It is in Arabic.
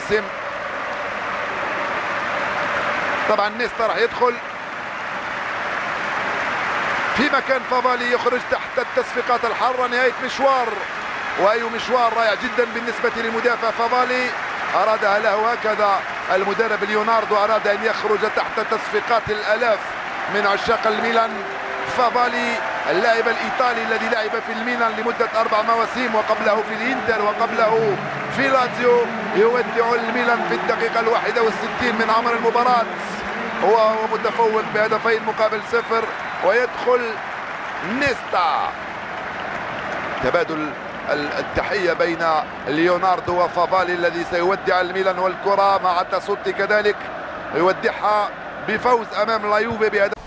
الموسم. طبعا نيستا راح يدخل في مكان فافالي، يخرج تحت التصفيقات الحارة. نهاية مشوار، وأي مشوار رائع جدا بالنسبة لمدافع فافالي، أرادها له هكذا المدرب ليوناردو، أراد أن يخرج تحت تصفيقات الآلاف من عشاق الميلان. فافالي اللاعب الإيطالي الذي لعب في الميلان لمدة 4 مواسم، وقبله في الإنتر، وقبله في لاتزيو، يودع الميلان في الدقيقة 61 من عمر المباراة وهو متفوق بهدفين مقابل 0. ويدخل نيستا. تبادل التحية بين ليوناردو وفافالي الذي سيودع الميلان، والكرة مع تاسوتي كذلك يودعها بفوز أمام لا يوفي بهدف.